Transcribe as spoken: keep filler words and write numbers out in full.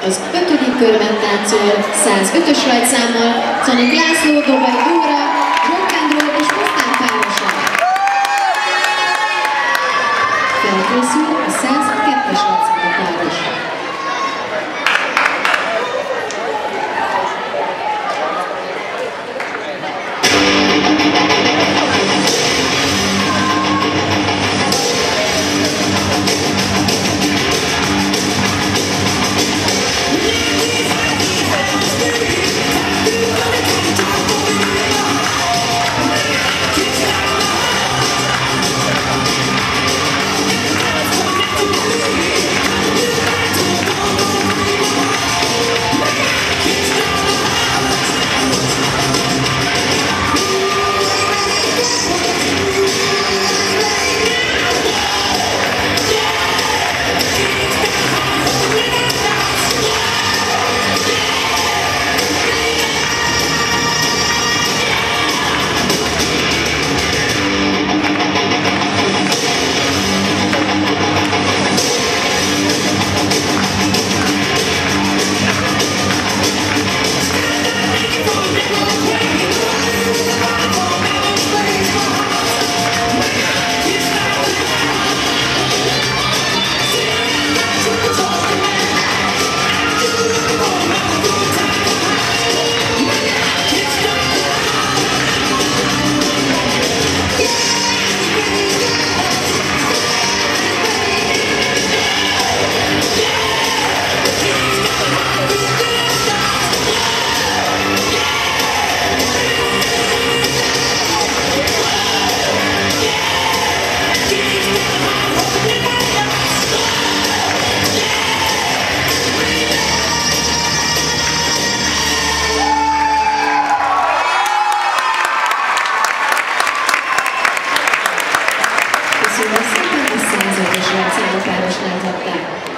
Az ötödik körben táncol százötös rajtszámmal Czonik László, Dobai Dóra, rock and roll és postán párosan. Felkészül a százkettes rajtszámú páros. Köszönöm szépen, a százötös rajtszámú páros láthatták.